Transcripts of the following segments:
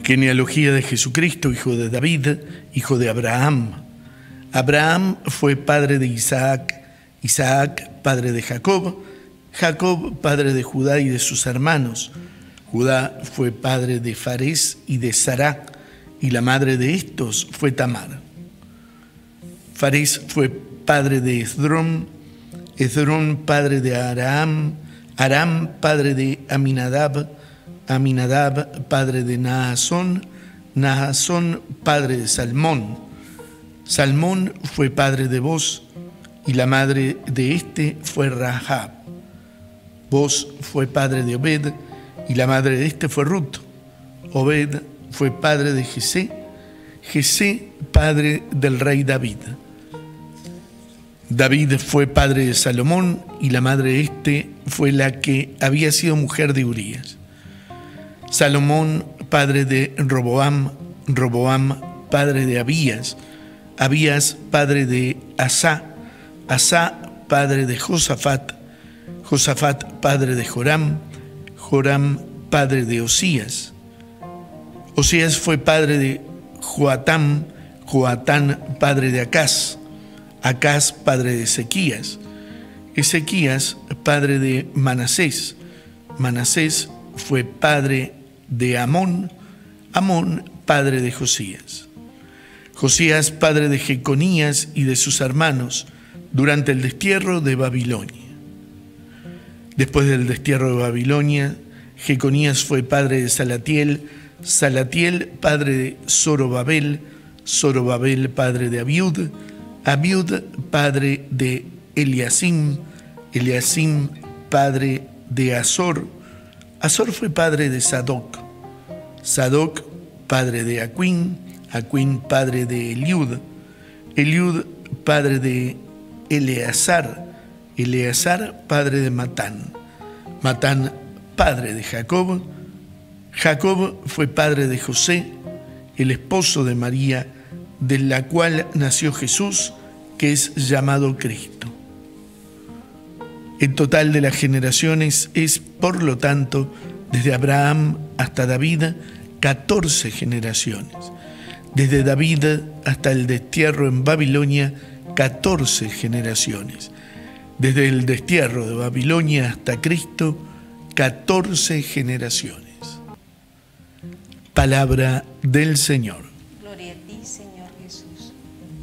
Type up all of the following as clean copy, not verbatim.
Genealogía de Jesucristo, hijo de David, hijo de Abraham. Abraham fue padre de Isaac, Isaac padre de Jacob, Jacob padre de Judá y de sus hermanos. Judá fue padre de Farés y de Sará, y la madre de estos fue Tamar. Farés fue padre de Esdrón, Esdrón padre de Aram, Aram padre de Aminadab, Aminadab padre de Naasón, Naasón padre de Salmón. Salmón fue padre de Boz, y la madre de este fue Rahab. Boz fue padre de Obed, y la madre de este fue Ruth. Obed fue padre de Jesé, Jesé padre del rey David. David fue padre de Salomón, y la madre de este fue la que había sido mujer de Urías. Salomón padre de Roboam, Roboam padre de Abías, Abías padre de Asá, Asá padre de Josafat, Josafat padre de Joram, Joram padre de Osías. Osías fue padre de Joatán, Joatán padre de Acaz, Acaz padre de Ezequías, Ezequías padre de Manasés, Manasés fue padre de Amón, Amón padre de Josías. Josías padre de Jeconías y de sus hermanos durante el destierro de Babilonia. Después del destierro de Babilonia, Jeconías fue padre de Salatiel, Salatiel padre de Zorobabel, Zorobabel padre de Abiud, Abiud padre de Eliasim, Eliasim padre de Azor, Azor fue padre de Sadoc, Sadoc padre de Aquín, Aquín padre de Eliud, Eliud padre de Eleazar, Eleazar padre de Matán, Matán padre de Jacob, Jacob fue padre de José, el esposo de María, de la cual nació Jesús, que es llamado Cristo. El total de las generaciones es, por lo tanto, desde Abraham hasta David, 14 generaciones. Desde David hasta el destierro en Babilonia, 14 generaciones. Desde el destierro de Babilonia hasta Cristo, 14 generaciones. Palabra del Señor. Gloria a ti, Señor Jesús.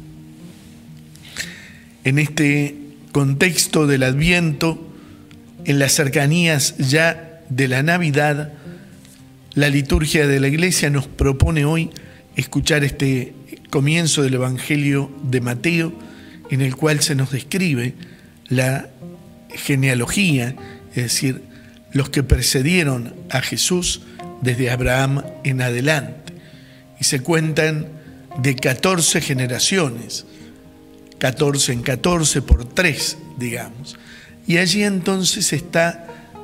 En este contexto del Adviento, en las cercanías ya de la Navidad, la liturgia de la Iglesia nos propone hoy escuchar este comienzo del Evangelio de Mateo, en el cual se nos describe la genealogía, es decir, los que precedieron a Jesús desde Abraham en adelante. Y se cuentan de 14 generaciones, 14 en 14 por 3, digamos. Y allí entonces está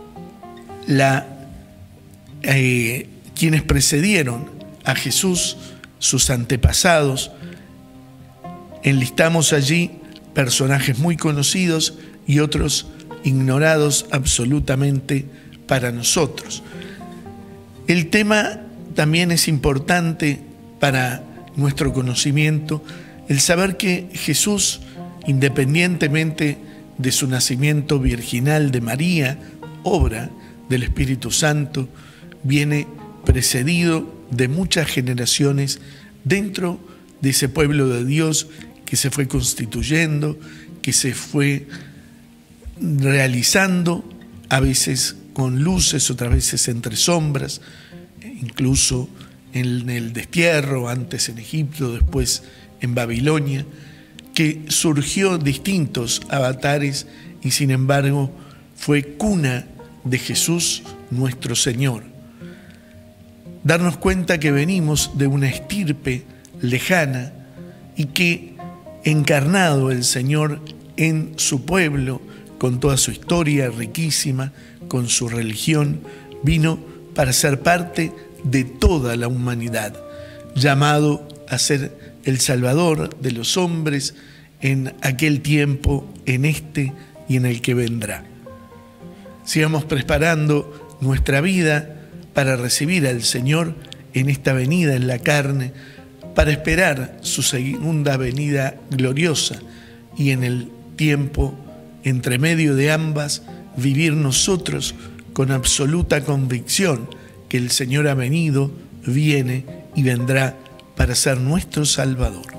quienes precedieron a Jesús, sus antepasados. Enlistamos allí personajes muy conocidos y otros ignorados absolutamente para nosotros. El tema también es importante para nuestro conocimiento, el saber que Jesús, independientemente de su nacimiento virginal de María, obra del Espíritu Santo, viene precedido de muchas generaciones dentro de ese pueblo de Dios que se fue constituyendo, que se fue realizando, a veces con luces, otras veces entre sombras, incluso en el destierro, antes en Egipto, después en Babilonia, que surgió distintos avatares y sin embargo fue cuna de Jesús nuestro Señor. Darnos cuenta que venimos de una estirpe lejana y que encarnado el Señor en su pueblo, con toda su historia riquísima, con su religión, vino para ser parte de toda la humanidad, llamado a ser el Salvador de los hombres en aquel tiempo, en este y en el que vendrá. Sigamos preparando nuestra vida para recibir al Señor en esta venida en la carne, para esperar su segunda venida gloriosa y en el tiempo entre medio de ambas vivir nosotros con absoluta convicción que el Señor ha venido, viene y vendrá para ser nuestro Salvador.